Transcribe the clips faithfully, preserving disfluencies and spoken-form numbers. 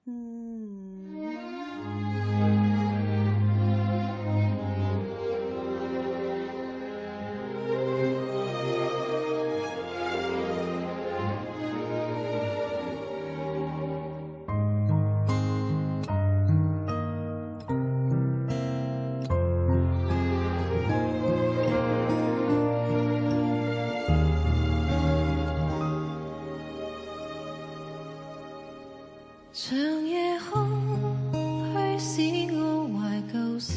长夜空虚，使我怀旧事。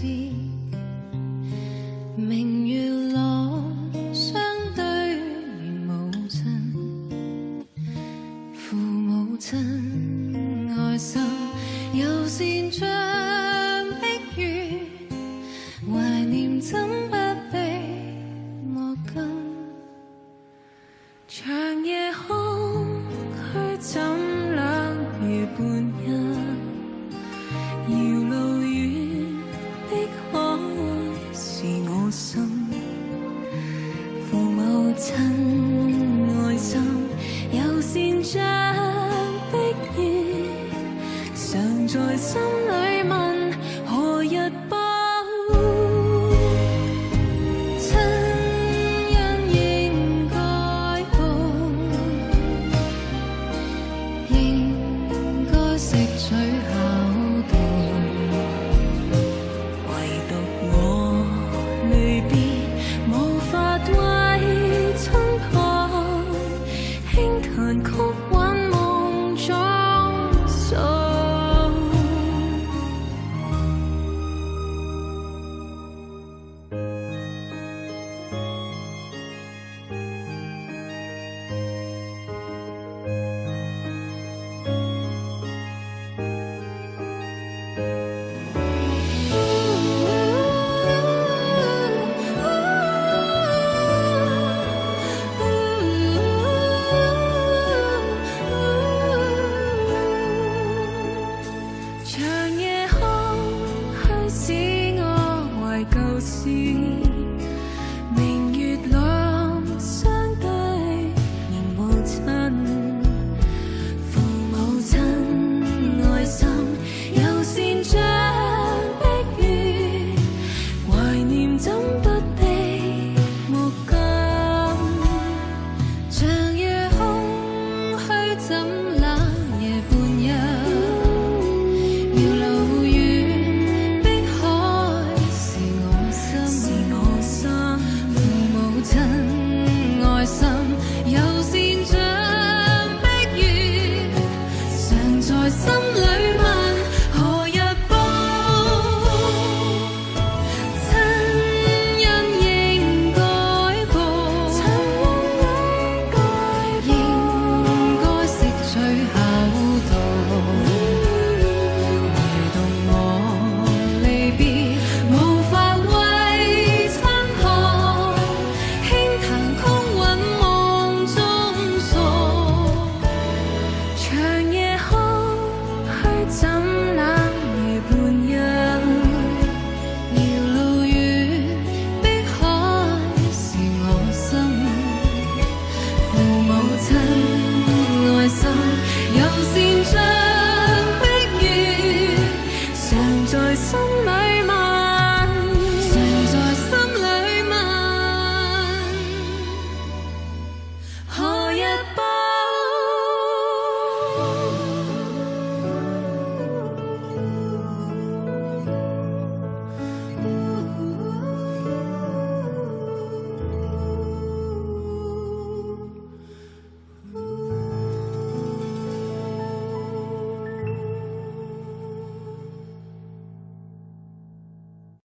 明月朗，相对如母亲。父母亲爱心，友善像碧月。怀念怎不被莫跟？长夜空虚，怎两夜半日？遥路远，碧海是我心。父母亲爱心，友善像碧月，常在心里问何日报？亲恩應該報，應該識取孝道。唯獨我離別無法為親旁，輕彈曲韻夢中訴。長夜空虛，使我懷舊事。明月朗，相對仍無親。父母親愛心，友善像碧月。懷念怎不被莫跟？長夜空虛，怎冷夜半日？遙路遠，碧海是我心。父母親愛心，友善像碧月，常在心裏問何日報？親恩應該報，應該識取孝道。唯獨我離別無法為親旁，輕彈曲韻夢中訴。長夜空虛，怎